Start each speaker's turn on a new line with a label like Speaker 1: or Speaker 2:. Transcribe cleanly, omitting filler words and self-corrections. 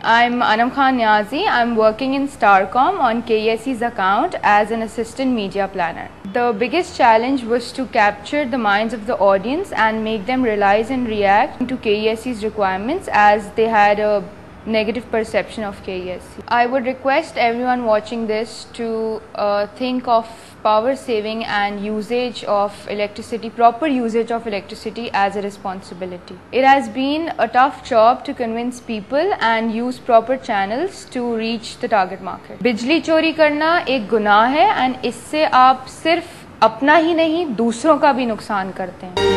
Speaker 1: I'm Anam Khan Niazi. I'm working in Starcom on KESE's account as an assistant media planner. The biggest challenge was to capture the minds of the audience and make them realize and react to KESE's requirements, as they had a negative perception of KESE. I would request everyone watching this to think of power saving and usage of electricity, proper usage of electricity as a responsibility. It has been a tough job to convince people and use proper channels to reach the target market. बिजली चोरी करना एक गुनाह है and इससे आप सिर्फ अपना ही नहीं दूसरों का भी नुकसान करते हैं.